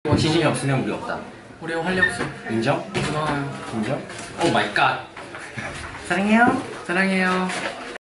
지진이 없으면 우리 없다. 우리 활력소. 인정? 고마워요. 인정? 오 마이 갓. 사랑해요. 사랑해요.